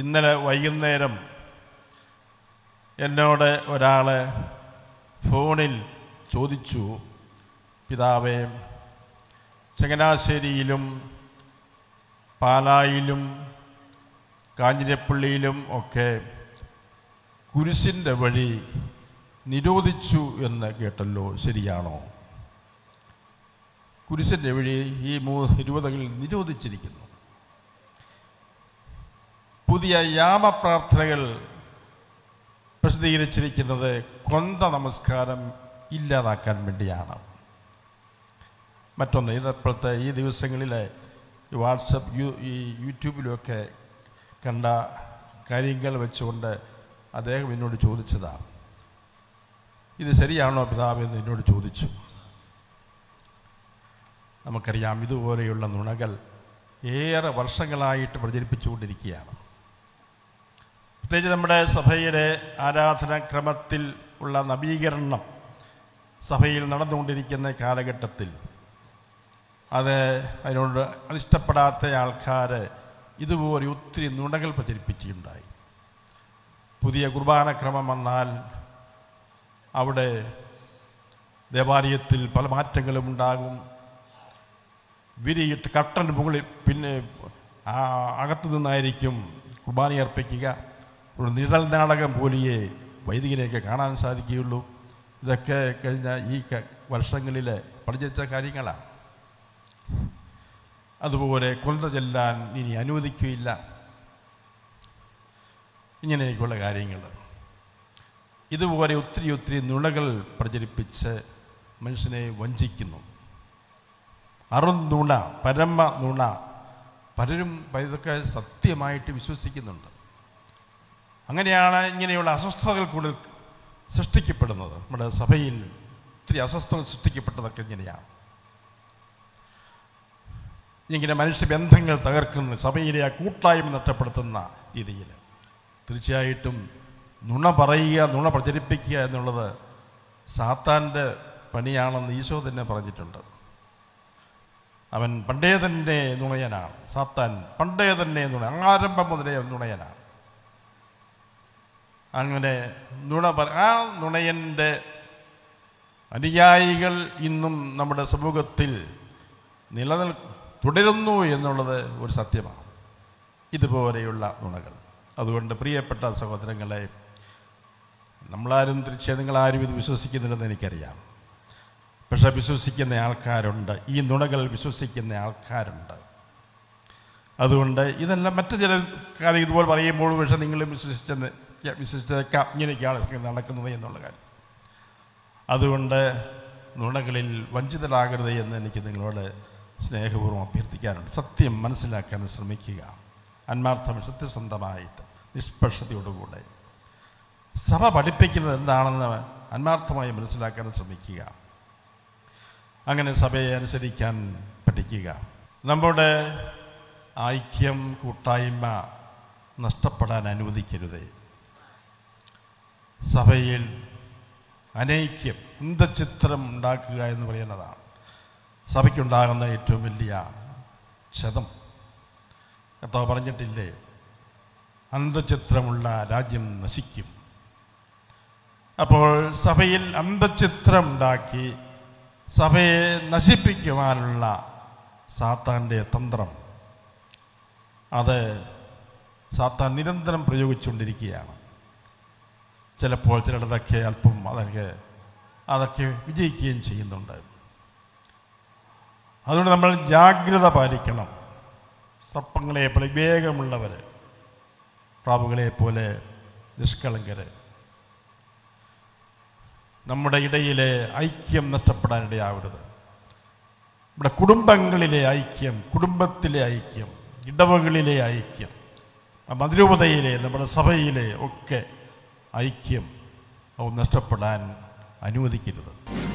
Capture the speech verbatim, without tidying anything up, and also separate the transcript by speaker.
Speaker 1: ഇന്നലെ വൈകുന്നേരം എന്നോട് ഒരാൾ ഫോണിൽ ചോദിച്ചു, പിതാവേ, ചങ്ങനാശ്ശേരിയിലും പാലായിലും കാഞ്ഞിരപ്പള്ളിയിലും ഒക്കെ കുരിശിൻ്റെ വഴി നിരോധിച്ചു എന്ന് കേട്ടല്ലോ, ശരിയാണോ? കുരിശിൻ്റെ വഴി ഈ മൂന്ന് രൂപതകളിൽ നിരോധിച്ചിരിക്കുന്നു. പുതിയ യാമപ്രാർത്ഥനകൾ പ്രസിദ്ധീകരിച്ചിരിക്കുന്നത് കൊന്ത നമസ്കാരം ഇല്ലാതാക്കാൻ വേണ്ടിയാണ്. മറ്റൊന്ന്, ഇതപ്പോഴത്തെ ഈ ദിവസങ്ങളിലെ വാട്സപ്പ് യു ഈ യൂട്യൂബിലുമൊക്കെ കണ്ട കാര്യങ്ങൾ വെച്ചുകൊണ്ട് അദ്ദേഹം എന്നോട് ചോദിച്ചതാണ്, ഇത് ശരിയാണോ പിതാവ് എന്ന് എന്നോട് ചോദിച്ചു. നമുക്കറിയാം, ഇതുപോലെയുള്ള നുണകൾ ഏറെ വർഷങ്ങളായിട്ട് പ്രചരിപ്പിച്ചുകൊണ്ടിരിക്കുകയാണ്. പ്രത്യേകിച്ച് നമ്മുടെ സഭയുടെ ആരാധനാക്രമത്തിൽ ഉള്ള നവീകരണം സഭയിൽ നടന്നുകൊണ്ടിരിക്കുന്ന കാലഘട്ടത്തിൽ അത് അതിനോട് അതിഷ്ടപ്പെടാത്ത ആൾക്കാർ ഇതുപോലെ ഒത്തിരി നുണകൾ പ്രചരിപ്പിക്കുകയുണ്ടായി. പുതിയ കുർബാനക്രമം വന്നാൽ അവിടെ ദേവാലയത്തിൽ പല മാറ്റങ്ങളും ഉണ്ടാകും. വിരിയിട്ട് കട്ടൻ മുകളിൽ പിന്നെ അകത്തു നിന്നായിരിക്കും കുർബാന അർപ്പിക്കുക. ഒരു നിഴൽ നാടകം പോലെയേ വൈദികനെയൊക്കെ കാണാൻ സാധിക്കുകയുള്ളൂ. ഇതൊക്കെ കഴിഞ്ഞ ഈ വർഷങ്ങളിൽ പഠിച്ച കാര്യങ്ങളാണ്. അതുപോലെ കൊന്ത ചെല്ലാൻ ഇനി അനുവദിക്കുകയില്ല. ഇങ്ങനെയൊക്കെയുള്ള കാര്യങ്ങൾ, ഇതുപോലെ ഒത്തിരി ഒത്തിരി നുണകൾ പ്രചരിപ്പിച്ച് മനുഷ്യനെ വഞ്ചിക്കുന്നു. അറുനുണ, പരമ നുണ. പലരും ഇതൊക്കെ സത്യമായിട്ട് വിശ്വസിക്കുന്നുണ്ട്. അങ്ങനെയാണ് ഇങ്ങനെയുള്ള അസ്വസ്ഥതകൾ കൂടുതൽ സൃഷ്ടിക്കപ്പെടുന്നത്. നമ്മുടെ സഭയിൽ ഒത്തിരി അസ്വസ്ഥതകൾ സൃഷ്ടിക്കപ്പെട്ടതൊക്കെ ഇങ്ങനെയാണ്. ഇങ്ങനെ മനുഷ്യബന്ധങ്ങൾ തകർക്കുന്ന, സഭയിലെ ആ കൂട്ടായ്മ നഷ്ടപ്പെടുത്തുന്ന രീതിയിൽ തീർച്ചയായിട്ടും നുണ പറയുക, നുണ പ്രചരിപ്പിക്കുക എന്നുള്ളത് സാത്താൻ്റെ പണിയാണെന്ന് ഈശോ തന്നെ പറഞ്ഞിട്ടുണ്ട്. അവൻ പണ്ടേ തന്നെ നുണയനാണ്. സാത്താൻ പണ്ടേ തന്നെ നുണ, ആരംഭം മുതലേ നുണയനാണ്. അങ്ങനെ നുണ പറ ആ നുണയൻ്റെ അനുയായികൾ ഇന്നും നമ്മുടെ സമൂഹത്തിൽ നിലനിൽ തുടരുന്നു എന്നുള്ളത് ഒരു സത്യമാണ്, ഇതുപോലെയുള്ള നുണകൾ. അതുകൊണ്ട് പ്രിയപ്പെട്ട സഹോദരങ്ങളെ, നമ്മളാരും തീർച്ചയായും നിങ്ങളാരും ഇത് വിശ്വസിക്കുന്നില്ലെന്ന് എനിക്കറിയാം. പക്ഷെ വിശ്വസിക്കുന്ന ആൾക്കാരുണ്ട്, ഈ നുണകൾ വിശ്വസിക്കുന്ന ആൾക്കാരുണ്ട്. അതുകൊണ്ട് ഇതെല്ലാം മറ്റു ചില കാര്യം ഇതുപോലെ പറയുമ്പോൾ പക്ഷെ നിങ്ങളും വിശ്വസിച്ചെന്ന് വിശ്വസിച്ചേക്കാം ഇങ്ങനെയൊക്കെയാണ് നടക്കുന്നത് എന്നുള്ള കാര്യം. അതുകൊണ്ട് നുണകളിൽ വഞ്ചിതരാകരുത് എന്ന് എനിക്ക് നിങ്ങളോട് സ്നേഹപൂർവ്വം അഭ്യർത്ഥിക്കാറുണ്ട്. സത്യം മനസ്സിലാക്കാൻ ശ്രമിക്കുക, ആത്മാർത്ഥം സത്യസന്ധമായിട്ട് നിഷ്പക്ഷതയോടുകൂടെ സഭ പഠിപ്പിക്കുന്നത് എന്താണെന്ന് ആത്മാർത്ഥമായി മനസ്സിലാക്കാൻ ശ്രമിക്കുക. അങ്ങനെ സഭയെ അനുസരിക്കാൻ പഠിക്കുക. നമ്മുടെ ഐക്യം, കൂട്ടായ്മ നഷ്ടപ്പെടാൻ അനുവദിക്കരുത്. സഭയിൽ അനൈക്യം, അന്തഃഛിദ്രം ഉണ്ടാക്കുക എന്ന് പറയുന്നതാണ് സഭയ്ക്കുണ്ടാകുന്ന ഏറ്റവും വലിയ ക്ഷതം. കർത്താവ് പറഞ്ഞിട്ടില്ലേ, അന്തഃഛിദ്രമുള്ള രാജ്യം നശിക്കും. അപ്പോൾ സഭയിൽ അന്തഃഛിദ്രം ഉണ്ടാക്കി സഭയെ നശിപ്പിക്കുവാനുള്ള സാത്താൻ്റെ തന്ത്രം, അത് സാത്താൻ നിരന്തരം പ്രയോഗിച്ചുകൊണ്ടിരിക്കുകയാണ്. ചിലപ്പോൾ ചിലടതൊക്കെ അല്പം അതൊക്കെ അതൊക്കെ വിജയിക്കുകയും ചെയ്യുന്നുണ്ട്. അതുകൊണ്ട് നമ്മൾ ജാഗ്രത പാലിക്കണം. സർപ്പങ്ങളെ പോലെ വിവേകമുള്ളവർ, പ്രാവുകളെ പോലെ നിഷ്കളങ്കര്. നമ്മുടെ ഇടയിലെ ഐക്യം നഷ്ടപ്പെടാനിടയാവരുത്. നമ്മുടെ കുടുംബങ്ങളിലെ ഐക്യം, കുടുംബത്തിലെ ഐക്യം, ഇടവകളിലെ ഐക്യം, മതിരൂപതയിലെ, നമ്മുടെ സഭയിലെ ഒക്കെ ഐക്യം നഷ്ടപ്പെടാൻ അനുവദിക്കരുത്.